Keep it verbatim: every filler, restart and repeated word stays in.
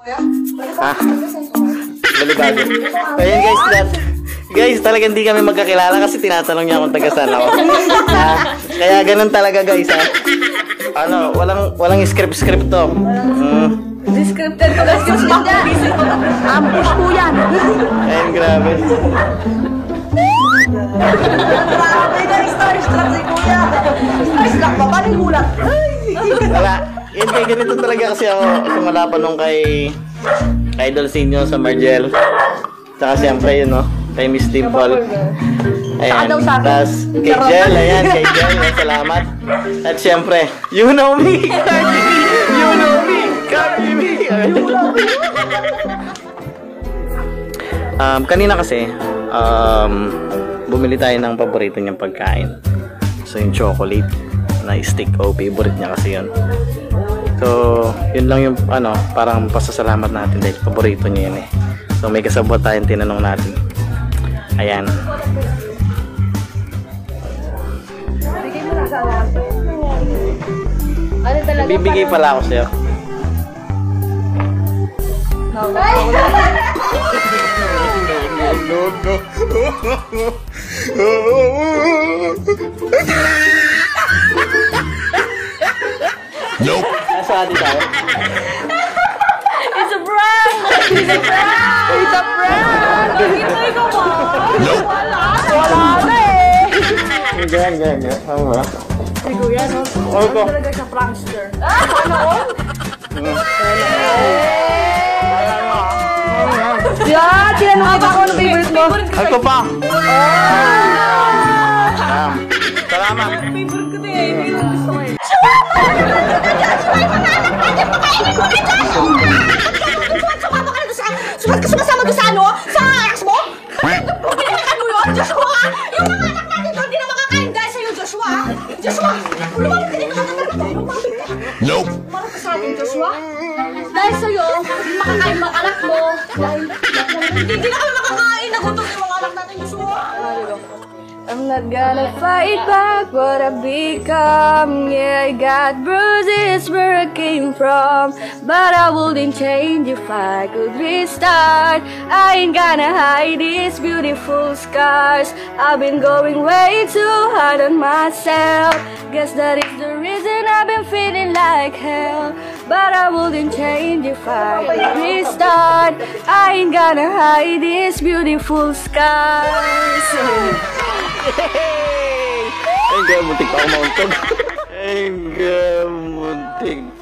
Ha? Balibago. Ayun guys, that, guys, talaga hindi kami magkakilala kasi tinatanong niya kung taga saan ako. Uh, kaya ganun talaga guys ha. Ano, walang walang script-script to. Mm. Descripted ko guys yung niya. Ambush ko yan. Ayun, grabe. Grabe guys, starstruck si kuya. Starstruck ba? Paano yung gulat? Wala. Yan kay ganito talaga kasi ako sumala pa nung kay kay Idol Senior sa Margel. Saka siyempre yun no, kay Miss Dimple. Ayan. Tapos kay Jel, ayan, kay Jel, salamat. At siyempre, you know me, Cardi, you know me, Cardi me. Um, kanina kasi, um, bumili tayo ng paborito niyang pagkain. So yung chocolate na stick, oh, favorite niya kasi yun. So, yun lang yung ano, parang pasasalamat natin dahil paborito niya yun eh. So may kasabot tayong tinanong natin. Ayan. Ano talaga? Bibigay pala ako sa'yo. No, no, no. Nope. Nasa atin tayo. It's a prank! It's a prank! It's a prank! Nakikita ko mo? Nope. Wala! Wala na eh! Ganyan, ganyan, ganyan. Ano ba? Si Kuya, no? Ano ko? Talaga siya prankster. Ah! Ano ko? Yeah! Tinanong ba ako ng favorite mo? Ako pa! Salamat! Favorite ko din eh. Hindi gusto ko eh. Sumasama doon sa ano? Sa ax mo? Pinakakan mo yun, Joshua! Yung mga anak natin doon, di na makakain dahil sa'yo, Joshua! Joshua! Lumapit ka dito, lumapit ka! Nope! Marap ka sa akin, Joshua! Dahil sa'yo, di makakain mga anak mo! Hindi na kami makakain! Nagutom yung mga anak natin, Joshua! I'm not gonna fight back what I've become. Yeah, I got bruises where I came from, but I wouldn't change if I could restart. I ain't gonna hide these beautiful scars. I've been going way too hard on myself. Guess that is the reason I've been feeling like hell, but I wouldn't change if I could restart. I ain't gonna hide these beautiful scars. Hey! Ay, muntik pa ako mauntog. Ay, muntik.